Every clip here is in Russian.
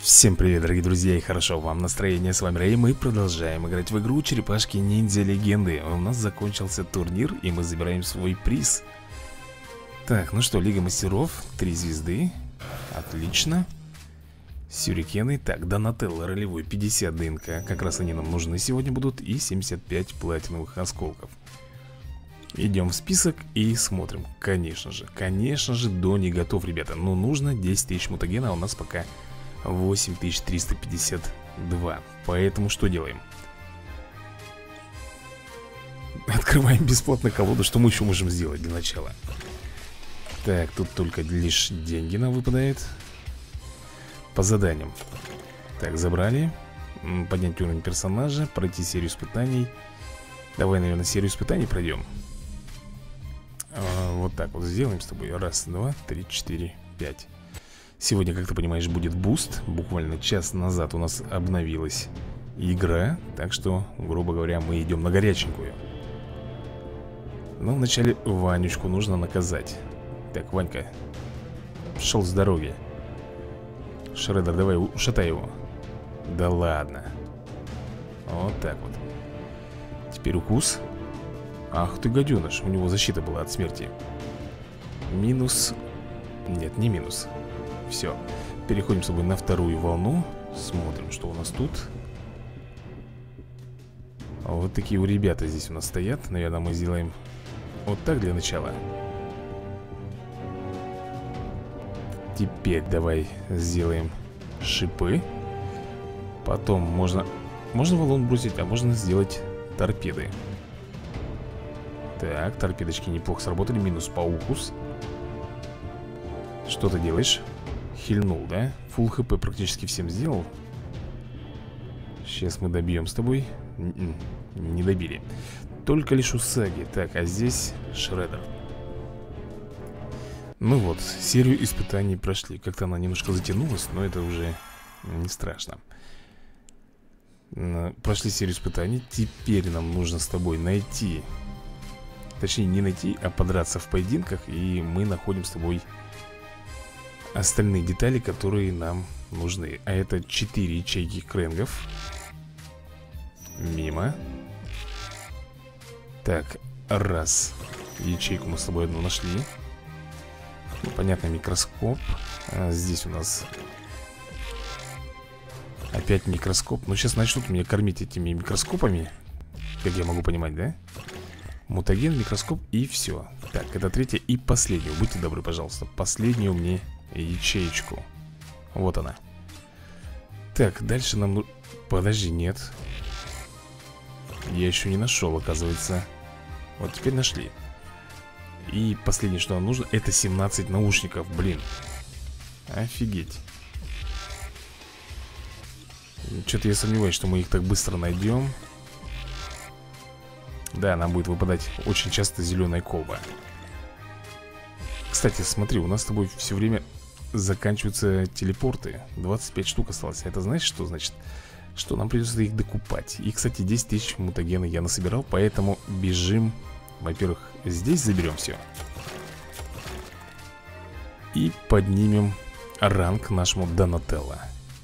Всем привет, дорогие друзья, и хорошо вам настроение. С вами Рэй, мы продолжаем играть в игру Черепашки Ниндзя Легенды. У нас закончился турнир, и мы забираем свой приз. Так, ну что, Лига Мастеров, 3 звезды. Отлично. Сюрикены, так, Донателло ролевой, 50 ДНК. Как раз они нам нужны сегодня будут. И 75 платиновых осколков. Идем в список и смотрим. Конечно же, Дони готов, ребята. Но нужно 10 тысяч мутагена, а у нас пока 8352. Поэтому что делаем? Открываем бесплатно колоду. Что мы еще можем сделать для начала? Так, тут только лишь деньги нам выпадает. По заданиям. Так, забрали. Поднять уровень персонажа. Пройти серию испытаний. Давай, наверное, серию испытаний пройдем. Вот так вот сделаем с тобой. Раз, два, три, четыре, пять. Сегодня, как ты понимаешь, будет буст. Буквально час назад у нас обновилась игра. Так что, грубо говоря, мы идем на горяченькую. Но вначале Ванечку нужно наказать. Так, Ванька, шел с дороги. Шреддер, давай, ушатай его. Да ладно. Вот так вот. Теперь укус. Ах ты гаденыш, у него защита была от смерти. Минус. Нет, не минус. Все, переходим с тобой на вторую волну. Смотрим, что у нас тут. Вот такие у ребята здесь у нас стоят. Наверное, мы сделаем вот так для начала. Теперь давай сделаем шипы. Потом можно валун бросить, а можно сделать торпеды. Так, торпедочки неплохо сработали. Минус паукус. Что ты делаешь? Хильнул, да? Фулл хп практически всем сделал. Сейчас мы добьем с тобой. Не добили. Только лишь Усаги. Так, а здесь Шреддер. Ну вот, серию испытаний прошли. Как-то она немножко затянулась, но это уже не страшно. Прошли серию испытаний. Теперь нам нужно с тобой найти. Точнее, не найти, а подраться в поединках. И мы находим с тобой остальные детали, которые нам нужны. А это 4 ячейки крэнгов. Мимо. Так, раз. Ячейку мы с тобой одну нашли. Ну, понятно, микроскоп. Здесь у нас опять микроскоп. Ну, сейчас начнут меня кормить этими микроскопами. Как я могу понимать, да? Мутаген, микроскоп и все. Так, это третья и последняя. Будьте добры, пожалуйста. Последнюю мне ячеечку. Вот она. Так, дальше нам... Подожди, нет. Я еще не нашел, оказывается. Вот теперь нашли. И последнее, что нам нужно, это 17 наушников. Блин. Офигеть. Что-то я сомневаюсь, что мы их так быстро найдем. Да, нам будет выпадать очень часто зеленая колба. Кстати, смотри, у нас с тобой все время заканчиваются телепорты. 25 штук осталось. Это знаешь, что значит? Что нам придется их докупать. И, кстати, 10 тысяч мутагена я насобирал. Поэтому бежим. Во-первых, здесь заберем все. И поднимем ранг нашему Донателло.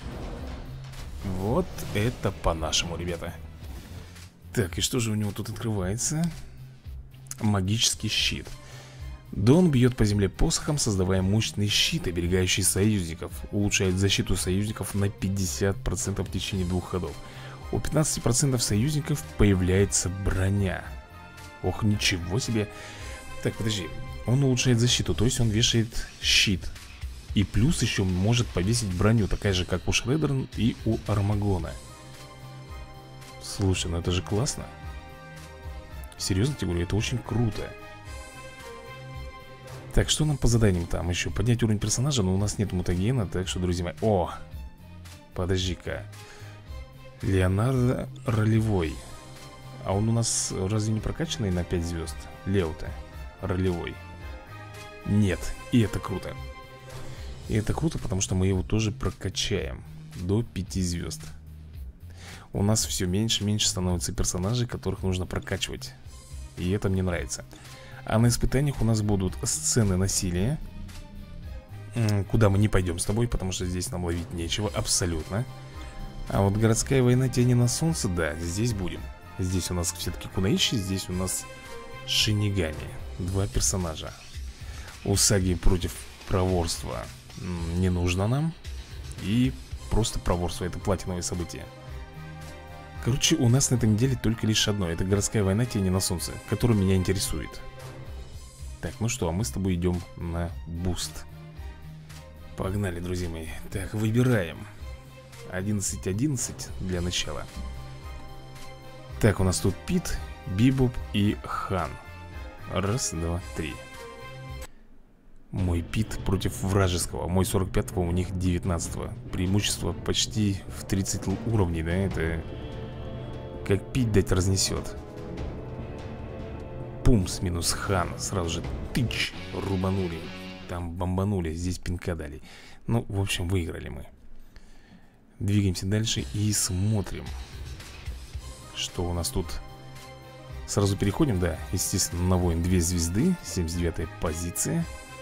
Вот это по-нашему, ребята. Так, и что же у него тут открывается? Магический щит. Дон бьет по земле посохом, создавая мощный щит, оберегающий союзников. Улучшает защиту союзников на 50% в течение 2 ходов. У 15% союзников появляется броня. Ох, ничего себе. Так, подожди. Он улучшает защиту, то есть он вешает щит. И плюс еще может повесить броню, такая же, как у Шреддера и у Армагона. Слушай, ну это же классно. Серьезно тебе говорю, это очень круто. Так, что нам по заданиям там еще? Поднять уровень персонажа, но у нас нет мутагена. Так что, друзья мои... О! Подожди-ка. Леонардо ролевой. А он у нас разве не прокачанный на 5 звезд? Лео-то ролевой. Нет, и это круто. И это круто, потому что мы его тоже прокачаем до 5 звезд. У нас все меньше и меньше становится персонажей, которых нужно прокачивать. И это мне нравится. А на испытаниях у нас будут сцены насилия. куда мы не пойдем с тобой, потому что здесь нам ловить нечего абсолютно. А вот городская война тени на солнце, да, здесь будем. Здесь у нас все-таки Кунаиши, здесь у нас Шинигами. Два персонажа. Усаги против проворства не нужно нам. И просто проворство, это платиновое событие. Короче, у нас на этой неделе только лишь одно. Это городская война тени на солнце, которая меня интересует. Так, ну что, а мы с тобой идем на буст. Погнали, друзья мои. Так, выбираем 11-11 для начала. Так, у нас тут Пит, Бибоп и Хан. Раз, два, три. Мой Пит против вражеского. Мой 45-го, у них 19-го. Преимущество почти в 30 уровней, да? Это как пить дать разнесет. Пумс минус Хан. Сразу же тыч, рубанули. Там бомбанули, здесь пинка дали. Ну, в общем, выиграли мы. Двигаемся дальше и смотрим, что у нас тут. Сразу переходим, да, естественно, на воин 2 звезды. 79-я позиция.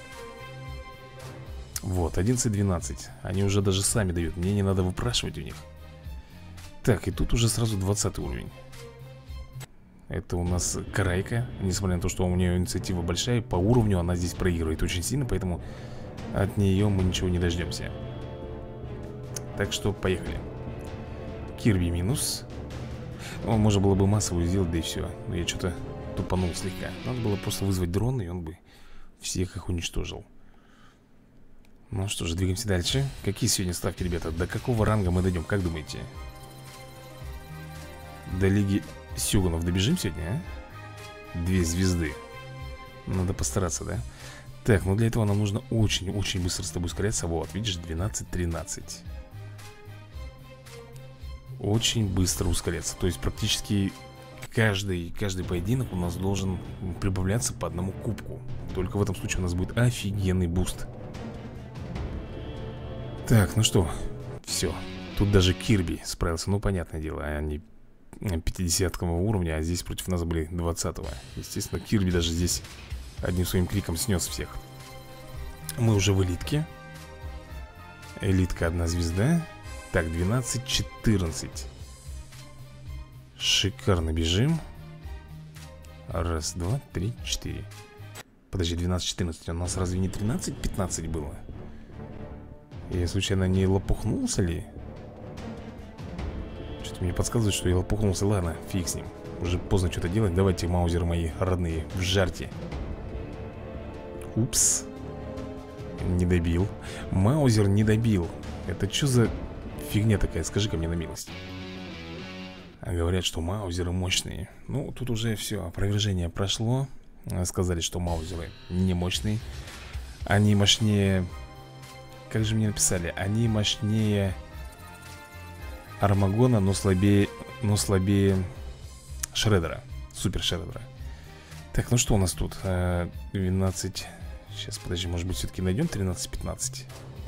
Вот, 11-12. Они уже даже сами дают, мне не надо выпрашивать у них. Так, и тут уже сразу 20 уровень. Это у нас Карайка. Несмотря на то, что у нее инициатива большая, по уровню она здесь проигрывает очень сильно, поэтому от нее мы ничего не дождемся. Так что поехали. Кирби минус. О, можно было бы массовую сделать, да и все. Но я что-то тупанул слегка. Надо было просто вызвать дрон, и он бы всех их уничтожил. Ну что же, двигаемся дальше. Какие сегодня ставки, ребята? До какого ранга мы дойдем, как думаете? До лиги Сёгунов добежим сегодня, а? 2 звезды. Надо постараться, да? Так, ну для этого нам нужно очень-очень быстро с тобой ускоряться. Вот, видишь, 12-13. Очень быстро ускоряться. То есть практически каждый поединок у нас должен прибавляться по одному кубку. Только в этом случае у нас будет офигенный буст. Так, ну что, все. Тут даже Кирби справился. Ну, понятное дело, они 50-го уровня, а здесь против нас были 20-го. Естественно, Кирби даже здесь одним своим криком снес всех. Мы уже в элитке. Элитка 1 звезда. Так, 12-14. Шикарно бежим. Раз, два, три, 4. Подожди, 12-14. У нас разве не 13-15 было? Я случайно не лопухнулся ли? Что-то мне подсказывает, что я лопухнулся. Ладно, фиг с ним. Уже поздно что-то делать. Давайте, маузеры мои родные, в жарте. Упс. Не добил. Маузер не добил. Это что за фигня такая? Скажи-ка мне на милость. А говорят, что маузеры мощные. Ну, тут уже все, опровержение прошло. Сказали, что маузеры не мощные. Они мощнее... Как же мне написали? Они мощнее Армагона, но слабее Шреддера. Супер Шреддера. Так, ну что у нас тут? 12. Сейчас, подожди, может быть, все-таки найдем 13-15.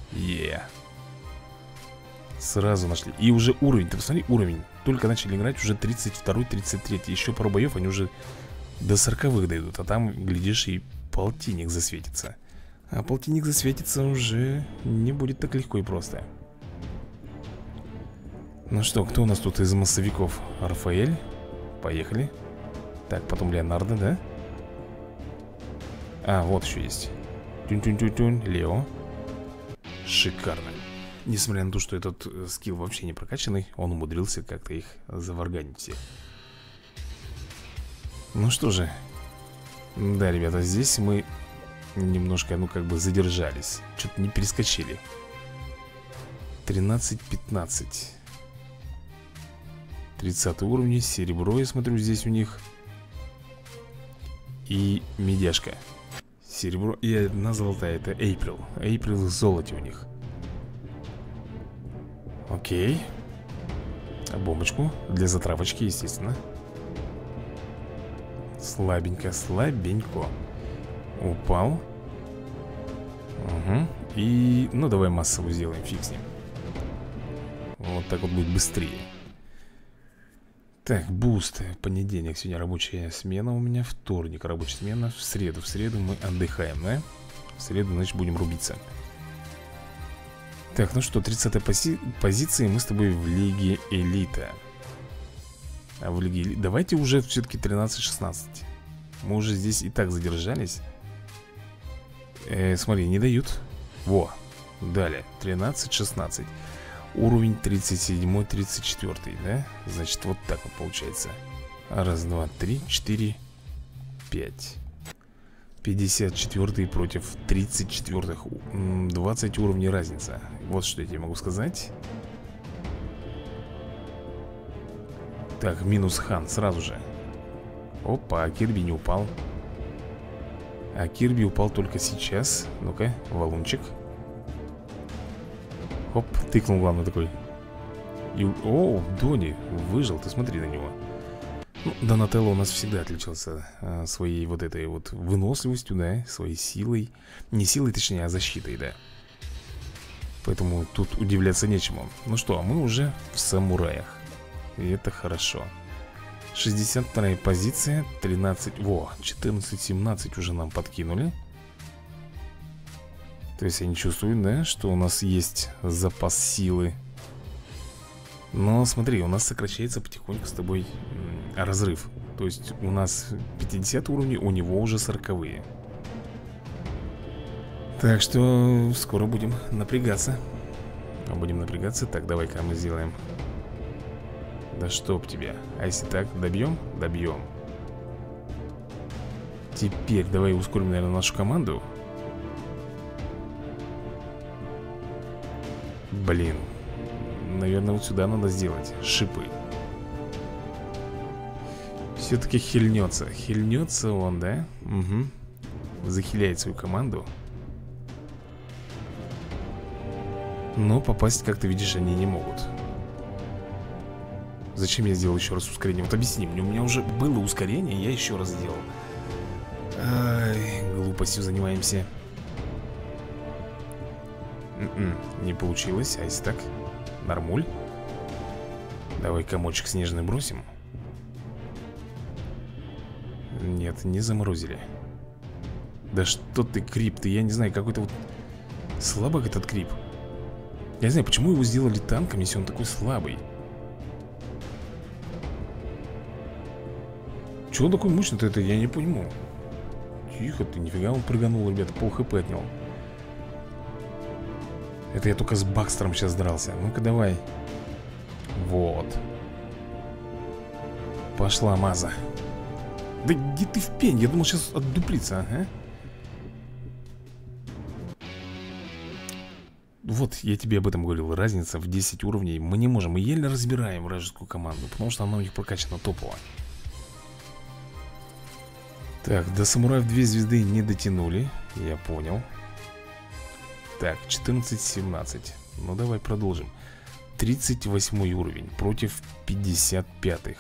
Сразу нашли. И уже уровень, ты посмотри, уровень. Только начали играть, уже 32-33. Еще пару боев, они уже до 40-х дойдут. А там, глядишь, и полтинник засветится. А полтинник засветится уже не будет так легко и просто. Ну что, кто у нас тут из массовиков? Рафаэль. Поехали. Так, потом Леонардо, да? А, вот еще есть. Тюнь-тюнь-тюнь-тюнь. Лео. Шикарно. Несмотря на то, что этот скилл вообще не прокачанный, он умудрился как-то их заварганить всех. Ну что же. Да, ребята, здесь мы немножко, ну, как бы задержались. Что-то не перескочили. 13-15. 30 уровень, серебро, я смотрю, здесь у них. И медяшка. Серебро и 1 золотая, это Эйприл. Эйприл в золоте у них. Окей. Бомбочку для затравочки, естественно. Слабенько, слабенько. Упал. Угу. И, ну, давай массовую сделаем, фиг с ним. Вот так вот будет быстрее. Так, буст. Понедельник, сегодня рабочая смена у меня. Вторник рабочая смена. В среду мы отдыхаем, да? В среду, значит, будем рубиться. Так, ну что, 30-я позиция. Мы с тобой в Лиге Элита. А в Лиге Элита... Давайте уже все-таки 13-16. Мы уже здесь и так задержались. Смотри, не дают. Во, далее, 13-16. Уровень 37-34, да? Значит, вот так вот получается. Раз, два, три, 4, 5. 54 против 34. 20 уровней разница. Вот что я тебе могу сказать. Так, минус хан сразу же. Опа, а Кирби не упал. А Кирби упал только сейчас. Ну-ка, валунчик. Оп, тыкнул, главное, такой. И... О, Дони выжил, ты смотри на него. Ну, Донателло у нас всегда отличался своей вот этой вот выносливостью, да, своей силой. Не силой, точнее, а защитой, да. Поэтому тут удивляться нечему. Ну что, а мы уже в самураях. И это хорошо. 62-я позиция, 13... Во, 14-17 уже нам подкинули. То есть они чувствуют, да, что у нас есть запас силы. Но смотри, у нас сокращается потихоньку с тобой разрыв. То есть у нас 50 уровней, у него уже 40-е. Так что скоро будем напрягаться. Будем напрягаться. Так, давай-ка мы сделаем. Да чтоб тебя. А если так, добьем? Добьем. Теперь давай ускорим, наверное, нашу команду. Блин. Наверное, вот сюда надо сделать шипы. Все-таки хильнется. Хильнется он, да? Угу. Захиляет свою команду. Но попасть, как ты видишь, они не могут. Зачем я сделал еще раз ускорение? Вот объясни мне, у меня уже было ускорение, я еще раз сделал. Ай, глупостью занимаемся. Не получилось, а если так? Нормуль. Давай комочек снежный бросим. Нет, не заморозили. Да что ты, крип, ты, я не знаю, какой-то вот слабак этот крип. Я не знаю, почему его сделали танком, если он такой слабый. Чего он такой мощный-то это, я не пойму. Тихо ты, нифига он прыганул, ребята, пол хп отнял. Это я только с Бакстером сейчас дрался. Ну-ка давай. Вот. Пошла маза. Да иди ты в пень, я думал сейчас отдуплится, ага. Вот, я тебе об этом говорил. Разница в 10 уровней. Мы не можем, мы еле разбираем вражескую команду, потому что она у них прокачана топово. Так, до самураев 2 звезды не дотянули. Я понял. Так, 14-17. Ну давай продолжим. 38 уровень против 55-х.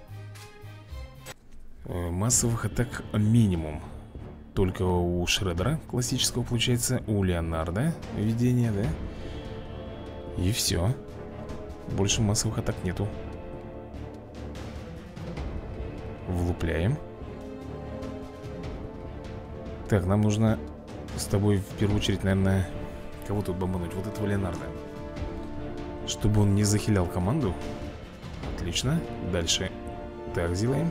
Массовых атак минимум. Только у Шреддера классического получается. У Леонардо видение, да? И все. Больше массовых атак нету. Влупляем. Так, нам нужно с тобой в первую очередь, наверное, кого тут бомбануть? Вот этого Леонардо. Чтобы он не захилял команду. Отлично. Дальше. Так, сделаем.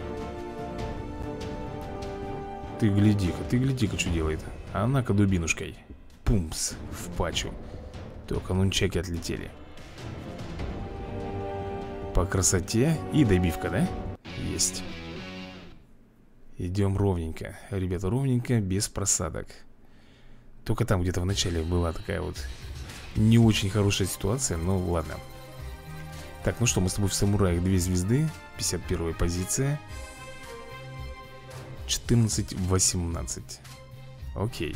Ты гляди-ка, что делает. А она-ка дубинушкой. Пумс, в пачу. Только нунчаки отлетели. По красоте и добивка, да? Есть. Идем ровненько. Ребята, ровненько, без просадок. Только там где-то в начале была такая вот не очень хорошая ситуация, но ладно. Так, ну что, мы с тобой в самураях 2 звезды. 51-я позиция. 14-18. Окей.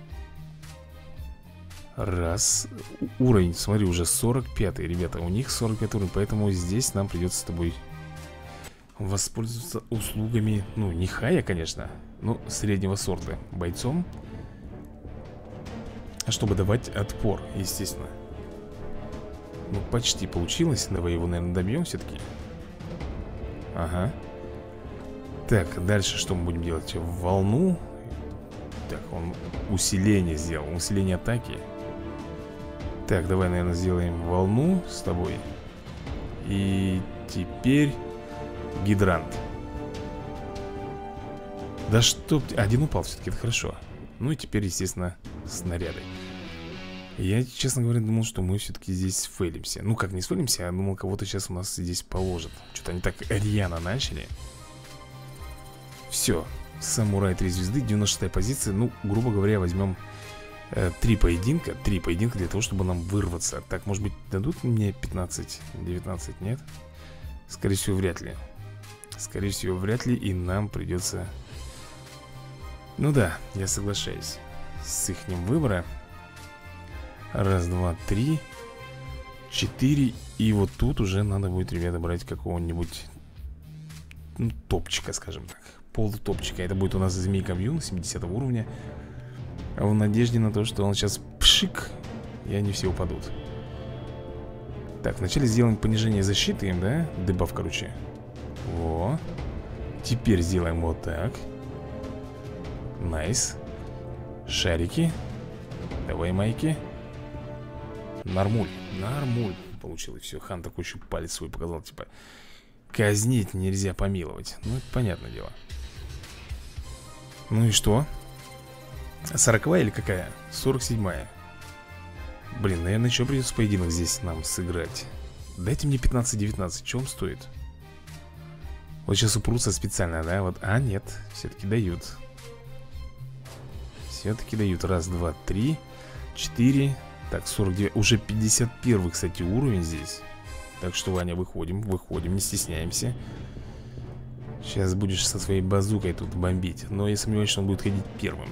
Раз. Уровень, смотри, уже 45-й, ребята. У них 45 уровень, поэтому здесь нам придется с тобой воспользоваться услугами, ну, не хая, конечно, но среднего сорта бойцом, чтобы давать отпор, естественно. Ну, почти получилось. Давай его, наверное, добьем все-таки. Ага. Так, дальше что мы будем делать? Так, давай, наверное, сделаем волну с тобой. И теперь гидрант. Да что... Один упал все-таки, это хорошо. Ну и теперь, естественно, снаряды. Я, честно говоря, думал, что мы все-таки здесь фейлимся. Ну как, не фейлимся, я думал, кого-то сейчас у нас здесь положат. Что-то они так рьяно начали. Все, самурай 3 звезды, 96-я позиция. Ну, грубо говоря, возьмем 3 поединка. 3 поединка для того, чтобы нам вырваться. Так, может быть, дадут мне 15-19, нет? Скорее всего, вряд ли. Скорее всего, вряд ли. И нам придется... Ну да, я соглашаюсь с ихним выбором. Раз, два, три, 4. И вот тут уже надо будет, ребята, брать какого-нибудь, ну, топчика, скажем так. Полутопчика. Это будет у нас Змей Камьюн 70 уровня. А в надежде на то, что он сейчас пшик, и они все упадут. Так, вначале сделаем понижение защиты им, да? Дебаф, короче. Во. Теперь сделаем вот так. Найс. Шарики. Давай, майки. Нормуль. Нормуль. Получилось все. Хан такой еще палец свой показал. Типа, казнить нельзя, помиловать. Ну, это понятное дело. Ну и что? 40-я или какая? 47-я. Блин, наверное, еще придется поединок здесь нам сыграть. Дайте мне 15-19. Что он стоит? Вот сейчас упрутся специально, да? Вот. А, нет. Все-таки дают. Все-таки дают. Раз, два, три, 4. Так, 49. Уже 51, кстати, уровень здесь. Так что, Ваня, выходим, не стесняемся. Сейчас будешь со своей базукой тут бомбить. Но я сомневаюсь, что он будет ходить первым.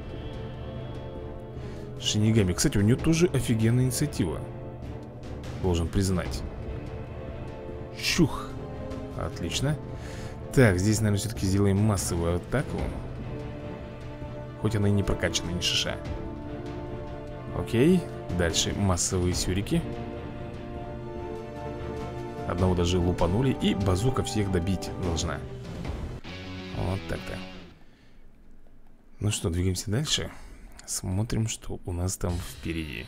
Шинигами. Кстати, у него тоже офигенная инициатива. Должен признать. Чух. Отлично. Так, здесь, наверное, все-таки сделаем массовую атаку. Хоть она и не прокачана, ни шиша. Окей. Дальше массовые сюрики. Одного даже лупанули. И базука всех добить должна. Вот так-то. Ну что, двигаемся дальше. Смотрим, что у нас там впереди.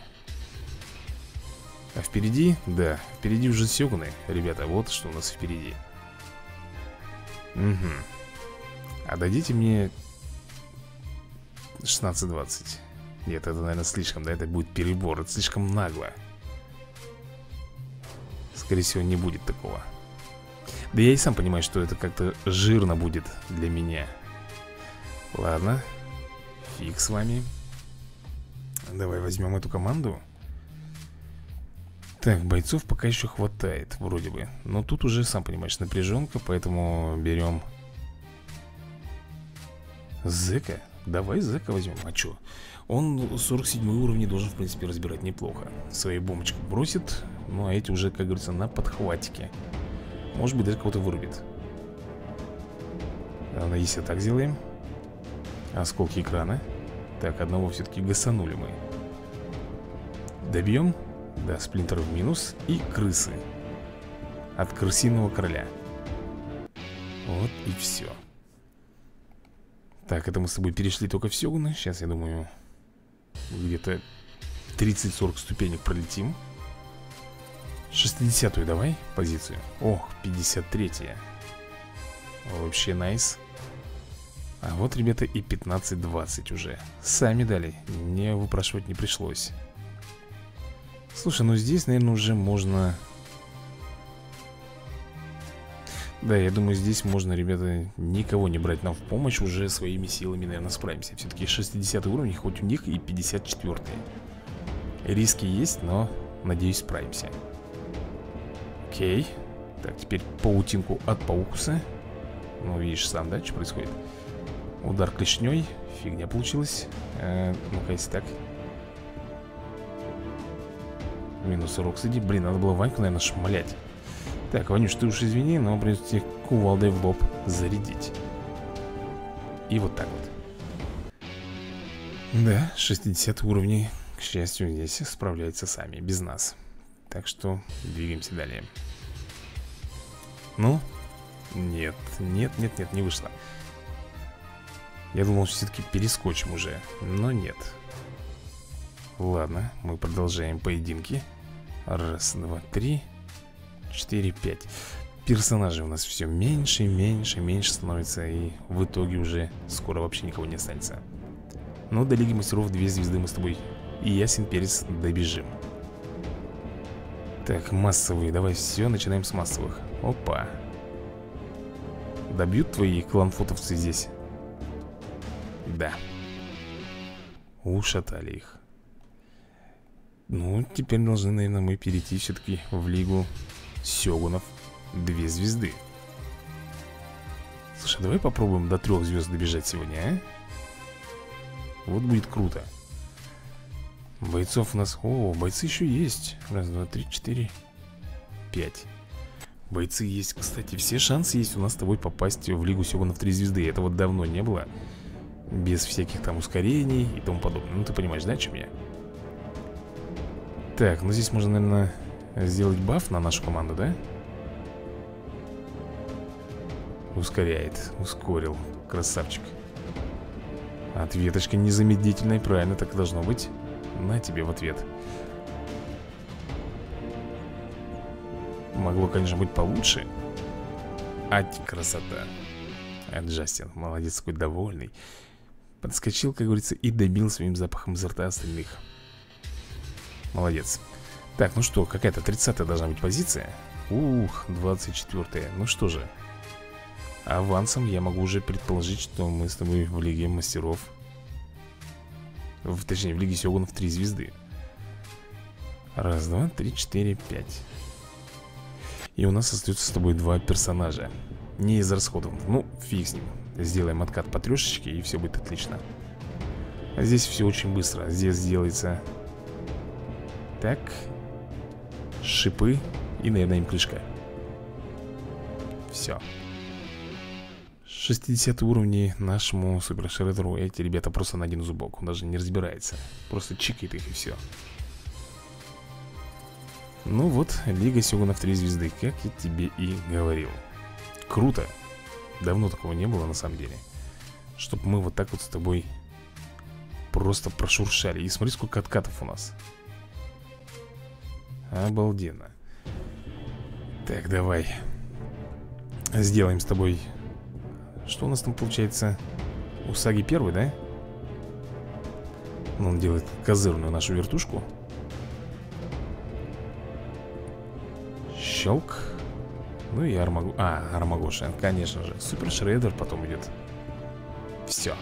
А впереди, да, впереди уже сёгуны. Ребята, вот что у нас впереди. Угу. А дадите мне 16-20. Нет, это, наверное, слишком, да, это будет перебор. Это слишком нагло. Скорее всего, не будет такого. Да я и сам понимаю, что это как-то жирно будет для меня. Ладно. Фиг с вами. Давай возьмем эту команду. Так, бойцов пока еще хватает, вроде бы. Но тут уже, сам понимаешь, напряженка. Поэтому берем Зека. Давай Зека возьмем. А что? Он 47 уровень должен, в принципе, разбирать неплохо. Свою бомбочку бросит. Ну, а эти уже, как говорится, на подхватике. Может быть, даже кого-то вырубит. Ладно, если так сделаем. Осколки экрана. Так, одного все-таки гасанули мы. Добьем. Да, сплинтер в минус. И крысы. От крысиного короля. Вот и все. Так, это мы с тобой перешли только в сёгуны. Сейчас, я думаю, где-то 30-40 ступенек пролетим. 60-ю давай позицию. Ох, 53-я. Вообще найс. А вот, ребята, и 15-20 уже. Сами дали, мне выпрашивать не пришлось. Слушай, ну здесь, наверное, уже можно... Да, я думаю, здесь можно, ребята, никого не брать нам в помощь. Уже своими силами, наверное, справимся. Все-таки 60 уровень, хоть у них и 54-й. Риски есть, но, надеюсь, справимся. Окей. Так, теперь паутинку от Паукуса. Ну, видишь сам, да, что происходит? Удар клешней. Фигня получилась. Ну-ка, если так. Минус Роксиди. Блин, надо было Ваньку, наверное, шмалять. Так, Ванюш, ты уж извини, но придется тебе кувалдой в лоб зарядить. И вот так вот. Да, 60 уровней, к счастью, здесь справляются сами, без нас. Так что двигаемся далее. Ну? Нет, нет, нет, нет, не вышло. Я думал, что все-таки перескочим уже, но нет. Ладно, мы продолжаем поединки. Раз, два, три, 4, 5. Персонажей у нас все меньше, меньше, меньше становится. И в итоге уже скоро вообще никого не останется. Но до Лиги Мастеров 2 звезды мы с тобой и ясен перец добежим. Так, массовые, давай все, начинаем с массовых. Опа. Добьют твои кланфотовцы здесь? Да. Ушатали их. Ну, теперь должны, наверное, мы перейти все-таки в Лигу Сёгунов 2 звезды. Слушай, давай попробуем до 3 звезд добежать сегодня, а? Вот будет круто. Бойцов у нас... О, бойцы еще есть. Раз, два, три, 4, 5. Бойцы есть, кстати. Все шансы есть у нас с тобой попасть в Лигу Сёгунов 3 звезды. Этого давно не было. Без всяких там ускорений и тому подобное. Ну, ты понимаешь, да, о чем я? Так, ну здесь можно, наверное, сделать баф на нашу команду, да? Ускоряет, ускорил. Красавчик. Ответочка незамедлительная, правильно, так и должно быть. На тебе в ответ. Могло, конечно, быть получше. Ать, красота. А Джастин, молодец, какой довольный. Подскочил, как говорится, и добил своим запахом изо рта остальных. Молодец. Так, ну что, какая-то 30-я должна быть позиция. Ух, 24-я. Ну что же, авансом я могу уже предположить, что мы с тобой в Лиге Мастеров, точнее, в Лиге Сёгунов 3 звезды. Раз, два, три, 4, 5. И у нас остается с тобой 2 персонажа. Не из расходов. Ну, фиг с ним. Сделаем откат по трешечке, и все будет отлично. А здесь все очень быстро. Здесь делается... Так. Шипы. И, наверное, им крышка. Все. 60 уровни нашему Супер Шреддеру. Эти ребята просто на один зубок. Он даже не разбирается. Просто чикает их и все. Ну вот, Лига Сёгунов 3 звезды, как я тебе и говорил. Круто. Давно такого не было на самом деле. Чтоб мы вот так вот с тобой просто прошуршали. И смотри, сколько откатов у нас. Обалденно. Так, давай сделаем с тобой... Что у нас там получается? Усаги первый, да? Он делает козырную нашу вертушку. Щелк. Ну и Армагоша, конечно же. Супер Шреддер потом идет. Все.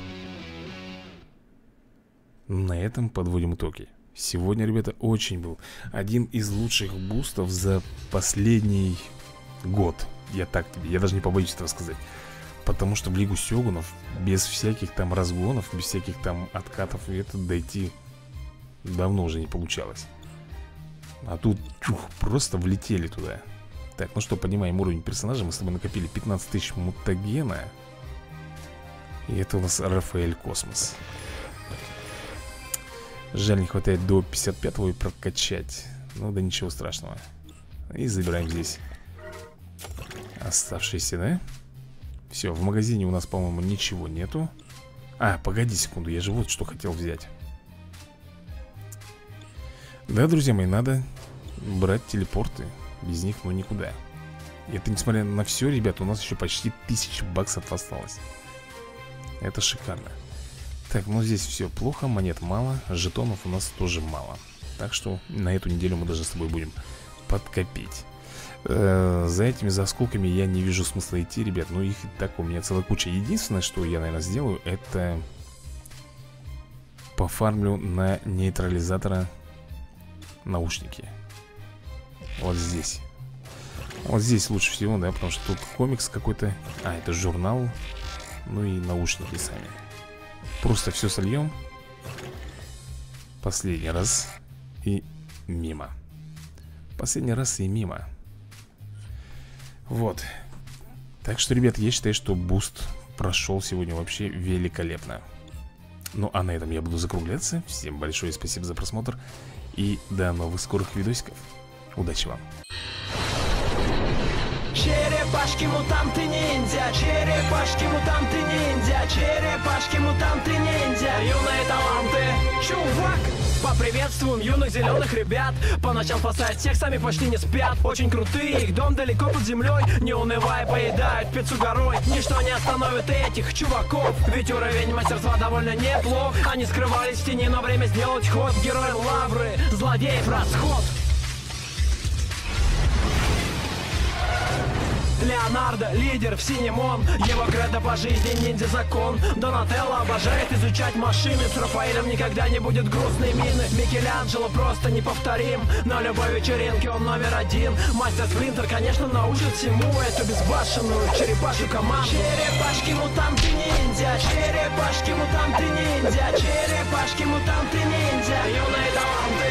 На этом подводим итоги. Сегодня, ребята, очень был один из лучших бустов за последний год. Я даже не побоюсь этого сказать. Потому что в Лигу Сёгунов без всяких там разгонов, без всяких там откатов это дойти давно уже не получалось. А тут просто влетели туда. Так, ну что, поднимаем уровень персонажа. Мы с тобой накопили 15 тысяч мутагена. И это у нас Рафаэль Космос. Жаль, не хватает до 55-го и прокачать. Ну да ничего страшного. И забираем здесь оставшиеся, да? Все, в магазине у нас, по-моему, ничего нету. Погоди секунду, я же вот что хотел взять. Да, друзья мои, надо брать телепорты. Без них, ну, никуда. И это несмотря на все, ребята, у нас еще почти 1000 баксов осталось. Это шикарно. Так, ну здесь все плохо, монет мало, жетонов у нас тоже мало. Так что на эту неделю мы даже с тобой будем подкопить. За этими заскоками я не вижу смысла идти, ребят. Ну их и так у меня целая куча. Единственное, что я, наверное, сделаю, это пофармлю на нейтрализатора наушники. Вот здесь. Вот здесь лучше всего, да, потому что тут комикс какой-то. Это журнал. Ну и наушники сами. Просто все сольем. Последний раз. И мимо. Последний раз и мимо. Вот. Так что, ребят, я считаю, что буст прошел сегодня вообще великолепно. Ну, а на этом я буду закругляться. Всем большое спасибо за просмотр. И до новых скорых видосиков. Удачи вам. Черепашки мутанты ниндзя, черепашки мутанты ниндзя, черепашки мутанты ниндзя, юные таланты, чувак. Поприветствуем юных зеленых ребят. По ночам спасают всех, сами почти не спят. Очень крутые, их дом далеко под землей. Не унывая, поедают пиццу горой. Ничто не остановит этих чуваков, ведь уровень мастерства довольно неплох. Они скрывались в тени, но время сделать ход. Герои лавры, злодеев расход. Леонардо, лидер в синем он. Его кредо по жизни ниндзя закон. Донателло обожает изучать машины. С Рафаэлем никогда не будет грустной мины. Микеланджело просто неповторим. На любой вечеринке он номер один. Мастер Сплинтер, конечно, научит всему эту безбашенную черепашью команду. Черепашки, мутанты, ниндзя. Черепашки, мутанты, ниндзя. Черепашки, мутанты, ниндзя. Юные таланты